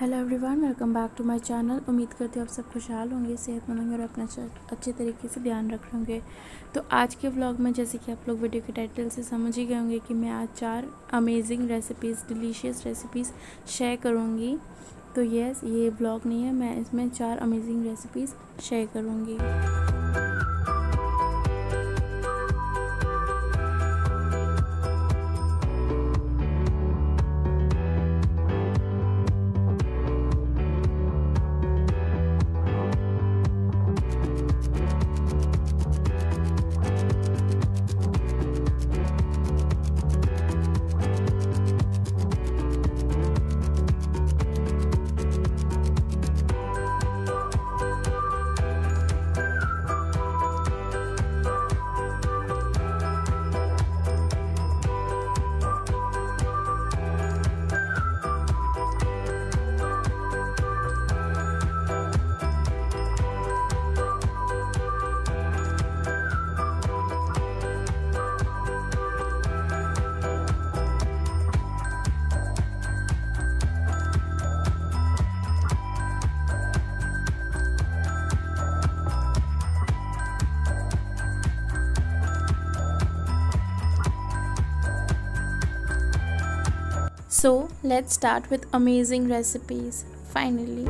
Hello everyone, welcome back to my channel. उम्मीद करती हूँ आप सब खुशहाल होंगे, सेहतमंद होंगे और अपना अच्छे तरीके से ध्यान रख रहे होंगे। तो आज के व्लॉग में जैसे कि आप लोग वीडियो के टाइटल से समझ ही गए होंगे कि मैं आज 4 amazing recipes, delicious recipes share करूँगी। तो ये व्लॉग नहीं है, मैं इसमें 4 अमेजिंग रेसिपीज़ शेयर करूँगी। So let's start with amazing recipes. Finally,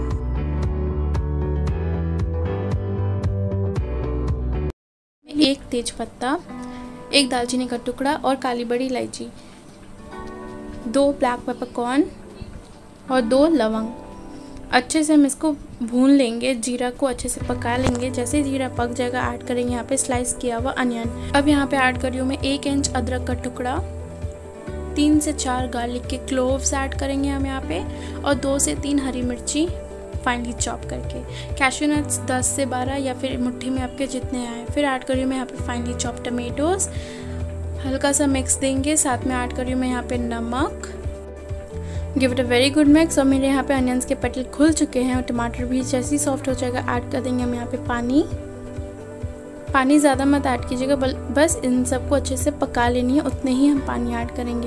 एक तेज पत्ता, एक दालचीनी का टुकड़ा और काली बड़ी इलायची, 2 ब्लैक पेपरकॉर्न और 2 लवंग। अच्छे से हम इसको भून लेंगे, जीरा को अच्छे से पका लेंगे। जैसे जीरा पक जाएगा ऐड करेंगे यहाँ पे स्लाइस किया हुआ अनियन। अब यहाँ पे ऐड कर रही हूँ मैं 1 इंच अदरक का टुकड़ा, 3 से 4 गार्लिक के क्लोव्स ऐड करेंगे हम यहाँ पे और 2 से 3 हरी मिर्ची फाइनली चॉप करके। कैश्यू नट्स 10 से 12 या फिर मुट्ठी में आपके जितने आए। फिर ऐड करी हूँ मैं यहाँ पे फाइनली चॉप टमेटोज, हल्का सा मिक्स देंगे। साथ में ऐड करी हूँ मैं यहाँ पे नमक। Give it a very good mix. और मेरे यहाँ पे अनियंस के पेटल खुल चुके हैं और टमाटर भी जैसे ही सॉफ्ट हो जाएगा ऐड कर देंगे हम यहाँ पे पानी ज़्यादा मत ऐड कीजिएगा, बस इन सबको अच्छे से पका लेनी है, उतने ही हम पानी ऐड करेंगे।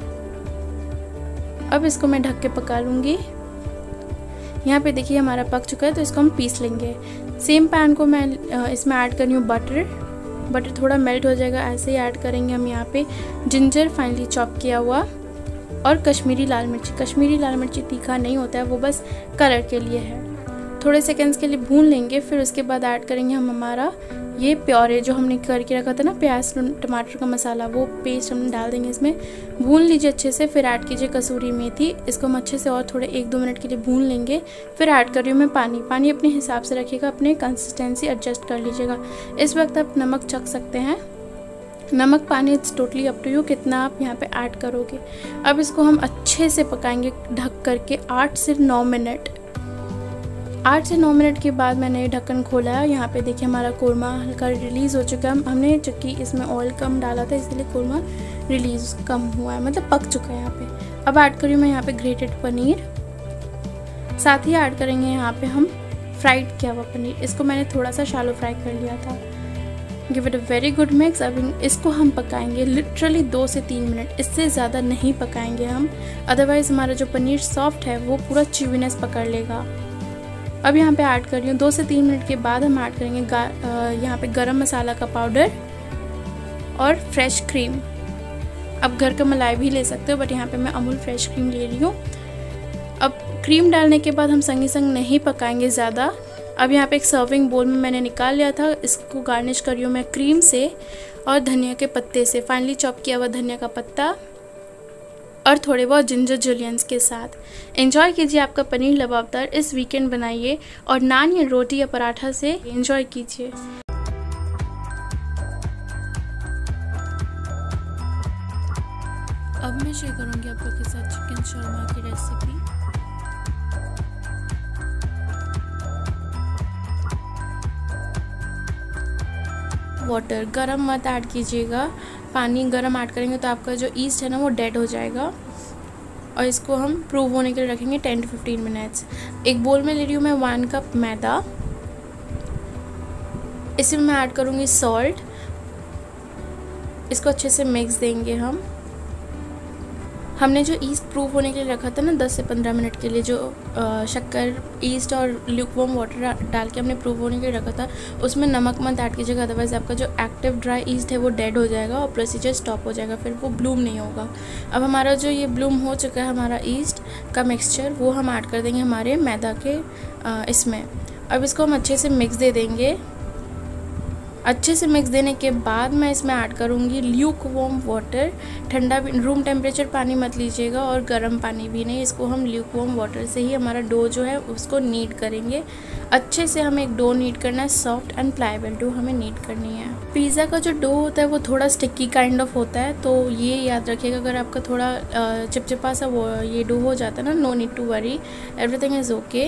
अब इसको मैं ढक के पका लूँगी। यहाँ पे देखिए हमारा पक चुका है, तो इसको हम पीस लेंगे। सेम पैन को मैं इसमें ऐड कर रही हूँ बटर थोड़ा मेल्ट हो जाएगा। ऐसे ही ऐड करेंगे हम यहाँ पे जिंजर फाइनली चॉप किया हुआ और कश्मीरी लाल मिर्ची। कश्मीरी लाल मिर्ची तीखा नहीं होता है, वो बस कलर के लिए है। थोड़े सेकेंड्स के लिए भून लेंगे। फिर उसके बाद ऐड करेंगे हम हमारा ये प्योरे जो हमने करके रखा था ना, प्याज टमाटर का मसाला, वो पेस्ट हम डाल देंगे इसमें। भून लीजिए अच्छे से। फिर ऐड कीजिए कसूरी मेथी। इसको हम अच्छे से और थोड़े 1-2 मिनट के लिए भून लेंगे। फिर ऐड कर रही हूँ मैं पानी अपने हिसाब से रखिएगा, अपने कंसिस्टेंसी एडजस्ट कर लीजिएगा। इस वक्त आप नमक चख सकते हैं। नमक पानी it's totally up to you, कितना आप यहाँ पे ऐड करोगे। अब इसको हम अच्छे से पकाएंगे ढक करके 8 से 9 मिनट। 8 से 9 मिनट के बाद मैंने ढक्कन खोला है। यहाँ पे देखिए हमारा कोरमा हल्का रिलीज़ हो चुका है। हमने चूँकि इसमें ऑयल कम डाला था इसलिए कोरमा रिलीज़ कम हुआ है, मतलब पक चुका है यहाँ पे। अब ऐड करी मैं यहाँ पे ग्रेटेड पनीर, साथ ही ऐड करेंगे यहाँ पे हम फ्राइड किया हुआ पनीर। इसको मैंने थोड़ा सा शैलो फ्राई कर लिया था। Give it a very good mix. अब इसको हम पकाएंगे लिटरली 2 से 3 मिनट, इससे ज़्यादा नहीं पकाएंगे हम, अदरवाइज़ हमारा जो पनीर सॉफ्ट है वो पूरा च्यूवीनेस पकड़ लेगा। अब यहाँ पे ऐड कर रही हूँ 2 से 3 मिनट के बाद हम ऐड करेंगे यहाँ पे गरम मसाला का पाउडर और फ्रेश क्रीम। अब घर का मलाई भी ले सकते हो, बट यहाँ पे मैं अमूल फ्रेश क्रीम ले रही हूँ। अब क्रीम डालने के बाद हम संगे संग नहीं पकाएंगे ज़्यादा। अब यहाँ पे एक सर्विंग बोल में मैंने निकाल लिया था, इसको गार्निश कर रही हूँ मैं क्रीम से और धनिया के पत्ते से, फाइनली चॉप किया हुआ धनिया का पत्ता और थोड़े बहुत जिंजर जुलियंस के साथ। एंजॉय कीजिए आपका पनीर लबाबदार। इस वीकेंड बनाइए और नान या रोटी या पराठा से एंजॉय कीजिए। अब मैं शेयर करूँगी आप लोग के साथ चिकन शर्मा की रेसिपी। वाटर गरम मत ऐड कीजिएगा, पानी गरम ऐड करेंगे तो आपका जो ईस्ट है ना वो डेड हो जाएगा। और इसको हम प्रूव होने के लिए रखेंगे 10 to 15 मिनट्स। एक बोल में ले रही हूँ मैं 1 कप मैदा। इसमें मैं ऐड करूँगी सॉल्ट। इसको अच्छे से मिक्स देंगे हम। हमने जो ईस्ट प्रूफ होने के लिए रखा था ना 10 से 15 मिनट के लिए, जो शक्कर, ईस्ट और ल्यूकवार्म वाटर डाल के हमने प्रूफ होने के लिए रखा था, उसमें नमक मत ऐड कीजिएगा, अदरवाइज़ आपका जो एक्टिव ड्राई ईस्ट है वो डेड हो जाएगा और प्रोसीजर स्टॉप हो जाएगा, फिर वो ब्लूम नहीं होगा। अब हमारा जो ये ब्लूम हो चुका है हमारा ईस्ट का मिक्सचर, वो हम ऐड कर देंगे हमारे मैदा के इसमें। अब इसको हम अच्छे से मिक्स दे देंगे। अच्छे से मिक्स देने के बाद मैं इसमें ऐड करूँगी ल्यूकवार्म वाटर। ठंडा रूम टेम्परेचर पानी मत लीजिएगा और गर्म पानी भी नहीं, इसको हम ल्यूकवार्म वाटर से ही हमारा डो जो है उसको नीड करेंगे। अच्छे से हमें एक डो नीड करना है, सॉफ्ट एंड प्लायबल डो हमें नीड करनी है। पिज़्ज़ा का जो डो होता है वो थोड़ा स्टिकी काइंड ऑफ होता है, तो ये याद रखिएगा, अगर आपका थोड़ा चिपचिपा सा वो ये डो हो जाता है ना, no need to worry, everything is okay.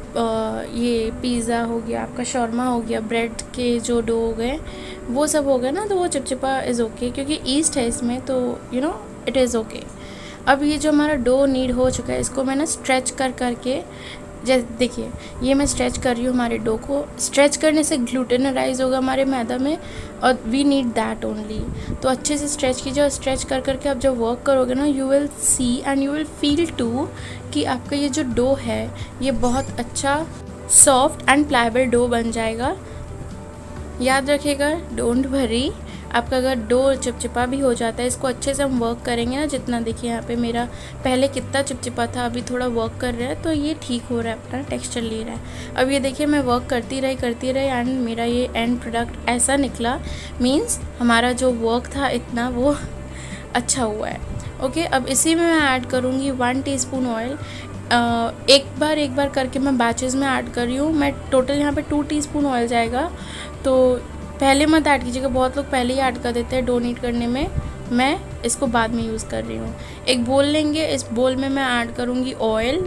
ये पिज़्ज़ा हो गया, आपका शॉर्मा हो गया, ब्रेड के जो डो हो गए वो सब हो गए ना, तो वो चिपचिपा इज़ ओके, क्योंकि ईस्ट है इसमें, तो you know it is okay. अब ये जो हमारा डो नीड हो चुका है, इसको मैं ना स्ट्रेच करके, जैसे देखिए ये मैं स्ट्रेच कर रही हूँ हमारे डो को। स्ट्रेच करने से ग्लूटेनराइज होगा हमारे मैदा में, और वी नीड दैट ओनली। तो अच्छे से स्ट्रेच कीजिए, और स्ट्रेच करके आप जब वर्क करोगे ना, you will see and you will feel too कि आपका ये जो डो है ये बहुत अच्छा सॉफ्ट एंड प्लायबल डो बन जाएगा। याद रखिएगा, डोंट वरी, आपका अगर डो चिपचिपा भी हो जाता है, इसको अच्छे से हम वर्क करेंगे ना, जितना देखिए यहाँ पे मेरा पहले कितना चिपचिपा था, अभी थोड़ा वर्क कर रहा है तो ये ठीक हो रहा है, अपना टेक्सचर ले रहा है। अब ये देखिए मैं वर्क करती रही एंड मेरा ये एंड प्रोडक्ट ऐसा निकला, मीन्स हमारा जो वर्क था इतना वो अच्छा हुआ है। ओके, अब इसी में मैं ऐड करूँगी 1 टीस्पून ऑयल। एक बार करके मैं बैचेस में ऐड कर रही हूँ। मैं टोटल यहाँ पे 2 टीस्पून ऑयल जाएगा, तो पहले मत ऐड कीजिएगा, बहुत लोग पहले ही ऐड कर देते हैं डोनेट करने में, मैं इसको बाद में यूज़ कर रही हूँ। एक बोल लेंगे, इस बोल में मैं ऐड करूँगी ऑयल।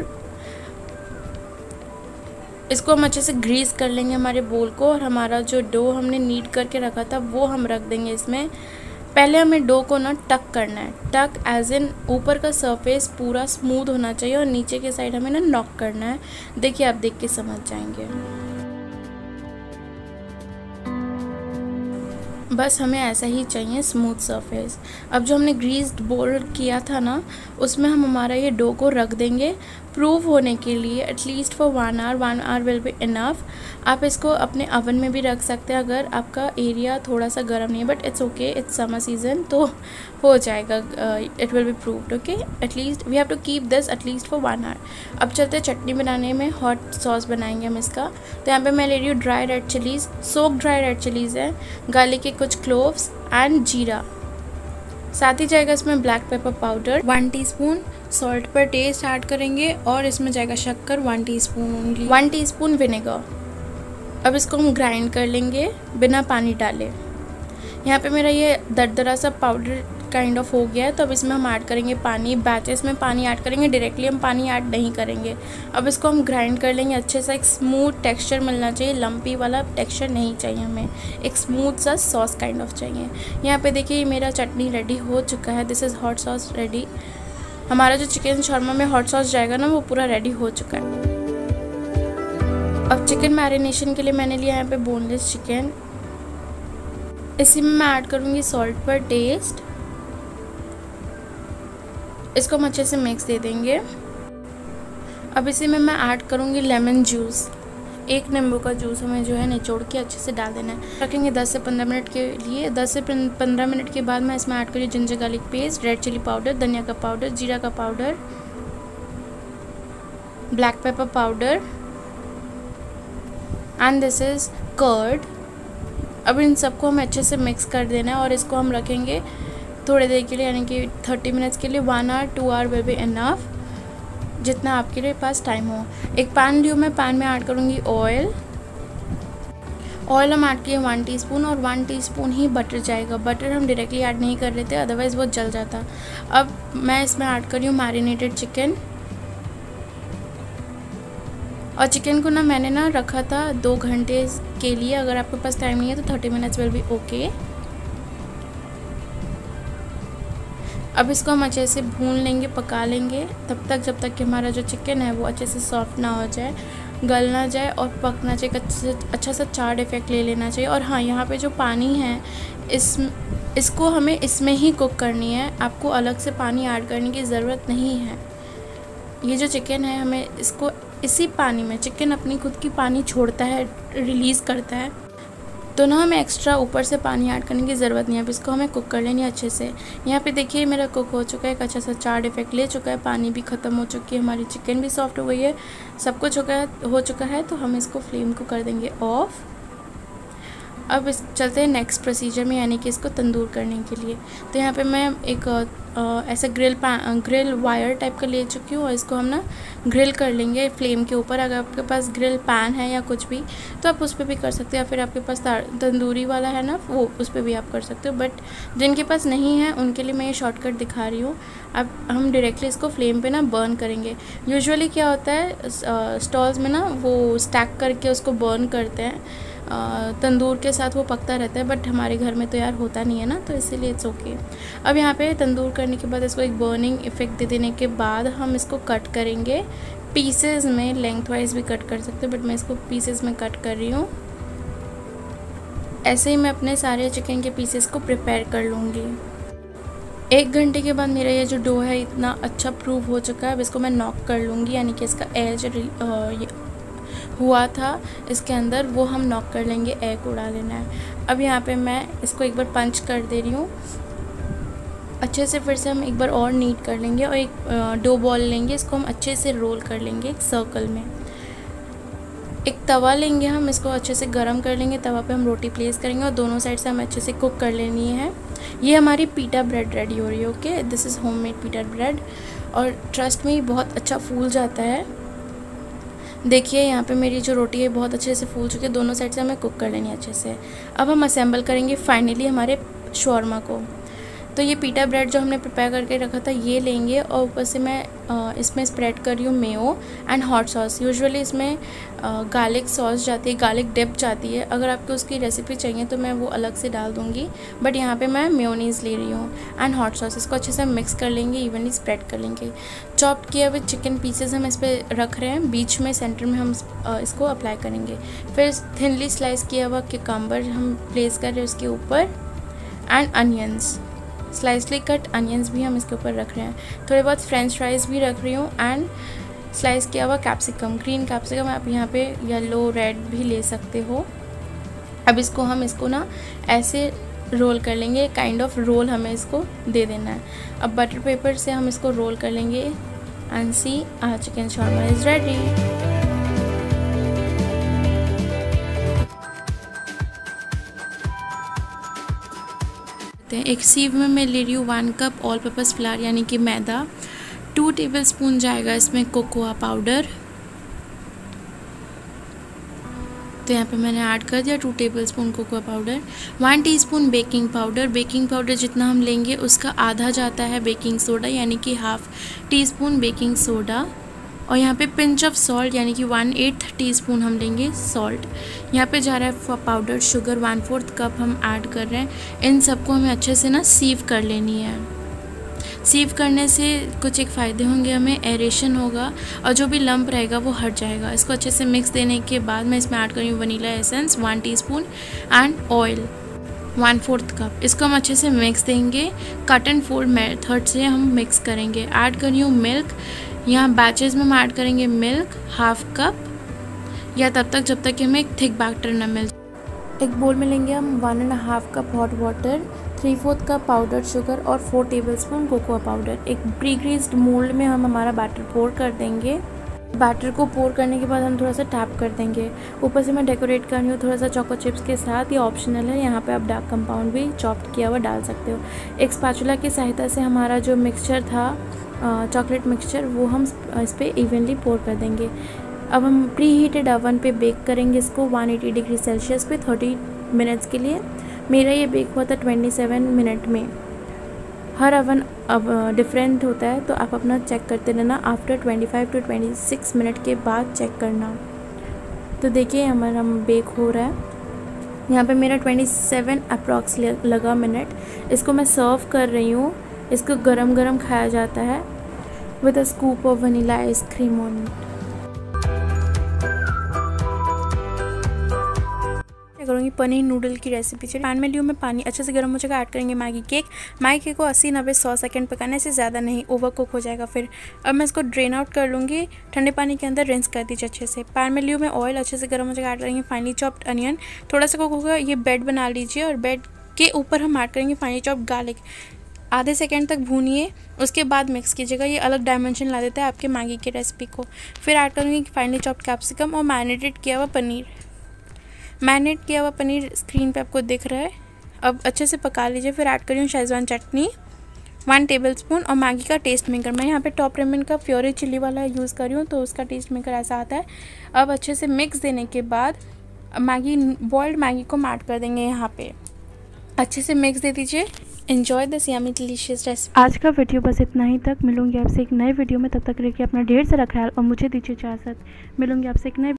इसको हम अच्छे से ग्रीस कर लेंगे हमारे बोल को, और हमारा जो डो हमने नीड करके रखा था वो हम रख देंगे इसमें। पहले हमें डो को ना टक करना है, टक एज इन ऊपर का सरफेस पूरा स्मूथ होना चाहिए, और नीचे के साइड हमें ना नॉक करना है। देखिए आप देख के समझ जाएंगे, बस हमें ऐसा ही चाहिए, स्मूथ सरफेस। अब जो हमने ग्रीस्ड बोल किया था ना, उसमें हम हमारा ये डो को रख देंगे प्रूव होने के लिए, at least for 1 hour. 1 hour will be enough. आप इसको अपने ओवन में भी रख सकते हैं अगर आपका एरिया थोड़ा सा गर्म नहीं है, but it's okay, it's summer season, तो हो जाएगा, it will be proved. Okay, at least we have to keep this at least for 1 hour. अब चलते हैं चटनी बनाने में, हॉट सॉस बनाएंगे हम इसका। तो यहाँ पे मैं ले रही हूँ dry red chillies, soak dry red chillies है, गार्लिक के कुछ क्लोव्स एंड जीरा। साथ ही जाएगा इसमें black pepper powder 1 teaspoon, salt per taste add करेंगे, और इसमें जाएगा शक्कर 1 टीस्पून ओनली, 1 टीस्पून विनेगर। अब इसको हम ग्राइंड कर लेंगे बिना पानी डाले। यहाँ पे मेरा ये दरदरा सा पाउडर काइंड ऑफ हो गया है, तो अब इसमें हम ऐड करेंगे पानी। बैचेस में पानी ऐड करेंगे, डायरेक्टली हम पानी ऐड नहीं करेंगे। अब इसको हम ग्राइंड कर लेंगे अच्छे से, एक स्मूथ टेक्सचर मिलना चाहिए, लंपी वाला टेक्सचर नहीं चाहिए हमें, एक स्मूथ सा सॉस काइंड ऑफ चाहिए। यहाँ पे देखिए ये मेरा चटनी रेडी हो चुका है, this is hot sauce ready. हमारा जो चिकन शॉर्मा में हॉट सॉस जाएगा ना, वो पूरा रेडी हो चुका है। अब चिकन मैरिनेशन के लिए मैंने लिया यहाँ पे बोनलेस चिकन। इसी में मैं ऐड करूँगी सॉल्ट पर टेस्ट। इसको हम अच्छे से मिक्स दे देंगे। अब इसी में मैं ऐड करूँगी लेमन जूस, 1 नींबू का जूस हमें जो है निचोड़ के अच्छे से डाल देना है। रखेंगे 10 से 15 मिनट के लिए। 10 से 15 मिनट के बाद मैं इसमें ऐड करूँगी ginger garlic paste, red chilli powder, धनिया का पाउडर, जीरा का powder, black pepper powder and this is curd. अब इन सबको हमें अच्छे से मिक्स कर देना है, और इसको हम रखेंगे थोड़ी देर के लिए, यानी कि 30 मिनट्स के लिए। 1 hour 2 hour will be enough, जितना आपके लिए पास टाइम हो। एक पैन ली हूँ मैं, पैन में ऐड करूँगी ऑयल। ऑयल हम ऐड किए 1 टीस्पून, और 1 टीस्पून ही बटर जाएगा। बटर हम डायरेक्टली ऐड नहीं कर रहे थे, अदरवाइज़ वो जल जाता। अब मैं इसमें ऐड कर रही हूँ मैरिनेटेड चिकन, और चिकन को ना मैंने ना रखा था 2 घंटे के लिए। अगर आपके पास टाइम नहीं है तो 30 मिनट्स विल बी ओके। अब इसको हम अच्छे से भून लेंगे, पका लेंगे, तब तक जब तक कि हमारा जो चिकन है वो अच्छे से सॉफ्ट ना हो जाए। गल ना जाए और पक ना जाए, अच्छा सा चाट इफेक्ट ले लेना चाहिए। और हाँ, यहाँ पे जो पानी है इसको हमें इसमें ही कुक करनी है, आपको अलग से पानी ऐड करने की ज़रूरत नहीं है। ये जो चिकन है हमें इसको इसी पानी में, चिकन अपनी खुद की पानी छोड़ता है, रिलीज़ करता है, तो ना हमें एक्स्ट्रा ऊपर से पानी ऐड करने की ज़रूरत नहीं है। अब इसको हमें कुक कर लेनी है अच्छे से। यहाँ पे देखिए मेरा कुक हो चुका है, एक अच्छा सा चाट इफेक्ट ले चुका है, पानी भी ख़त्म हो चुकी है, हमारी चिकन भी सॉफ्ट हो गई है, सब कुछ हो चुका है। तो हम इसको फ्लेम को कर देंगे ऑफ। अब इस चलते हैं नेक्स्ट प्रोसीजर में, यानी कि इसको तंदूर करने के लिए। तो यहाँ पे मैं एक ऐसा ग्रिल वायर टाइप का ले चुकी हूँ और इसको हम ना ग्रिल कर लेंगे फ्लेम के ऊपर। अगर आपके पास ग्रिल पैन है या कुछ भी तो आप उस पर भी कर सकते हो, या फिर आपके पास तंदूरी वाला है ना, वो उस पर भी आप कर सकते हो। बट जिनके पास नहीं है उनके लिए मैं ये शॉर्टकट दिखा रही हूँ। अब हम डायरेक्टली इसको फ्लेम पे ना बर्न करेंगे। यूजुअली क्या होता है स्टॉल्स में ना वो स्टैक करके उसको बर्न करते हैं, तंदूर के साथ वो पकता रहता है, बट हमारे घर में तो यार होता नहीं है ना, तो इसीलिए इट्स ओके। अब यहाँ पे तंदूर करने के बाद इसको एक बर्निंग इफेक्ट दे देने के बाद हम इसको कट करेंगे पीसेस में। लेंथ वाइज भी कट कर सकते हो, बट मैं इसको पीसेस में कट कर रही हूँ। ऐसे ही मैं अपने सारे चिकन के पीसेस को प्रिपेयर कर लूँगी। 1 घंटे के बाद मेरा ये जो डो है इतना अच्छा प्रूव हो चुका है। अब इसको मैं नॉक कर लूँगी, यानी कि इसका एयर जो हुआ था इसके अंदर वो हम नॉक कर लेंगे, एग उड़ा लेना है। अब यहाँ पे मैं इसको एक बार पंच कर दे रही हूँ अच्छे से। फिर से हम एक बार और नीट कर लेंगे और एक डो बॉल लेंगे, इसको हम अच्छे से रोल कर लेंगे एक सर्कल में। एक तवा लेंगे, हम इसको अच्छे से गरम कर लेंगे, तवा पे हम रोटी प्लेस करेंगे और दोनों साइड से हमें अच्छे से कुक कर लेनी है। ये हमारी पीटा ब्रेड रेडी हो रही है। Okay, this is homemade pita bread और ट्रस्ट में बहुत अच्छा फूल जाता है। देखिए यहाँ पे मेरी जो रोटी है बहुत अच्छे से फूल चुकी है, दोनों साइड से हमें कुक कर लेनी है अच्छे से। अब हम असेंबल करेंगे फाइनली हमारे शॉर्मा को। तो ये पीटा ब्रेड जो हमने प्रिपेयर करके रखा था ये लेंगे और ऊपर से मैं इसमें स्प्रेड कर रही हूँ mayo and hot sauce. Usually इसमें गार्लिक सॉस जाती है, गार्लिक डिप जाती है। अगर आपको उसकी रेसिपी चाहिए तो मैं वो अलग से डाल दूँगी, बट यहाँ पे मैं मेयोनीज़ ले रही हूँ एंड हॉट सॉस। इसको अच्छे से मिक्स कर लेंगे, इवनली स्प्रेड कर लेंगे। चॉप्ड किए हुए चिकन पीसेस हम इस पर रख रहे हैं, बीच में सेंटर में हम इसको अप्लाई करेंगे। फिर थिनली स्लाइस किया हुआ क्यूकम्बर हम प्लेस कर रहे हैं उसके ऊपर and onions, slicely cut onions भी हम इसके ऊपर रख रहे हैं। थोड़े बहुत फ्रेंच फ्राइज़ भी रख रही हूँ एंड स्लाइस किया हुआ कैप्सिकम, ग्रीन कैप्सिकम आप यहाँ पे येलो रेड भी ले सकते हो। अब इसको ना ऐसे रोल कर लेंगे, काइंड ऑफ रोल हमें इसको दे देना है। अब बटर पेपर से हम इसको रोल कर लेंगे and see our chicken shawarma is ready. एक सीव में मैं ले रही हूँ 1 कप ऑल पर्पस फ्लावर यानी कि मैदा। 2 टेबलस्पून जाएगा इसमें कोकोआ पाउडर, तो यहाँ पे मैंने ऐड कर दिया 2 tablespoon cocoa powder. 1 teaspoon baking powder, baking powder जितना हम लेंगे उसका आधा जाता है बेकिंग सोडा यानी कि 1/2 टीस्पून बेकिंग सोडा। और यहाँ पे पिंच ऑफ सॉल्ट यानी कि 1/8 टीस्पून हम लेंगे सॉल्ट। यहाँ पे जा रहा है पाउडर शुगर 1/4 कप हम ऐड कर रहे हैं। इन सबको हमें अच्छे से ना सीव कर लेनी है। सीव करने से कुछ एक फ़ायदे होंगे, हमें एरेशन होगा और जो भी लंप रहेगा वो हट जाएगा। इसको अच्छे से मिक्स देने के बाद मैं इसमें ऐड कर रही हूँ vanilla essence 1 teaspoon and oil 1/4 cup. इसको हम अच्छे से मिक्स देंगे, कट एंड फोल्ड मेथड से हम मिक्स करेंगे। ऐड कर रही हूँ मिल्क, यहाँ बैचेस में हम ऐड करेंगे मिल्क 1/2 कप या तब तक जब तक कि हमें एक थिक बैटर ना मिल। एक बोल में लेंगे हम 1.5 cup hot water, 3/4 cup powder sugar और 4 टेबलस्पून कोकोआ पाउडर। एक प्री ग्रीस्ड मोल्ड में हम हमारा बैटर पोर कर देंगे। बैटर को पोर करने के बाद हम थोड़ा सा टैप कर देंगे। ऊपर से मैं डेकोरेट कर रही हूँ थोड़ा सा चोको चिप्स के साथ, ये ऑप्शनल है। यहाँ पे आप डार्क कंपाउंड भी चॉप्ड किया हुआ डाल सकते हो। एक स्पैचुला की सहायता से हमारा जो मिक्सचर था चॉकलेट मिक्सचर वो हम इस पर इवनली पोर कर देंगे। अब हम प्री हीटेड ओवन पे बेक करेंगे इसको 180 डिग्री सेल्सियस पे 30 मिनट्स के लिए। मेरा ये बेक हुआ था 27 मिनट में। हर ओवन अब डिफरेंट होता है तो आप अपना चेक करते रहना, आफ्टर 25 to 26 मिनट के बाद चेक करना। तो देखिए हमारा बेक हो रहा है। यहाँ पे मेरा 27 अप्रॉक्स लगा मिनट। इसको मैं सर्व कर रही हूँ। इसको गरम गरम खाया जाता है with a scoop of vanilla ice cream on it. मैं करूँगी पनीर नूडल की रेसिपी। चलिए पैन में लियो मैं पानी, अच्छे से गर्म हो जाएगा, ऐड करेंगे मैगी केक। मैगी केक को 80, 90, 100 सेकंड पकाने से ज़्यादा नहीं, ओवर कुक हो जाएगा फिर। अब मैं इसको ड्रेन आउट कर लूँगी, ठंडे पानी के अंदर रिंस कर दीजिए अच्छे से। पैन में लियो मैं ऑयल, अच्छे से गर्म हो जाएगा, ऐड करेंगे फाइनली चॉप्ड अनियन। थोड़ा सा कुक होगा, ये बेड बना लीजिए और बेड के ऊपर हम ऐड करेंगे फाइनली चॉप्ड गार्लिक। आधे सेकंड तक भूनिए, उसके बाद मिक्स कीजिएगा, ये अलग डायमेंशन ला देता है आपके मैगी की रेसिपी को। फिर ऐड करूँगी फाइनली चॉप्ड कैप्सिकम और मैरिनेटेड किया हुआ पनीर। मैरिनेट किया हुआ पनीर स्क्रीन पे आपको दिख रहा है। अब अच्छे से पका लीजिए। फिर ऐड करिए शेजवान चटनी 1 टेबलस्पून और मैगी का टेस्ट मेकर। मैं यहाँ पे टॉप रेमन का फ्योरी चिली वाला यूज़ कर रही हूँ, तो उसका टेस्ट मेकर ऐसा आता है। अब अच्छे से मिक्स देने के बाद मैगी, बॉइल्ड मैगी को ऐड कर देंगे यहाँ पे। अच्छे से मिक्स दे दीजिए। Enjoy this yummy delicious recipe. आज का वीडियो बस इतना ही तक। मिलूंगी आपसे एक नए वीडियो में, तब तक रखिए अपना ढेर सारा ख्याल और मुझे दीजिए इजाज़त। मिलूंगी आपसे एक नए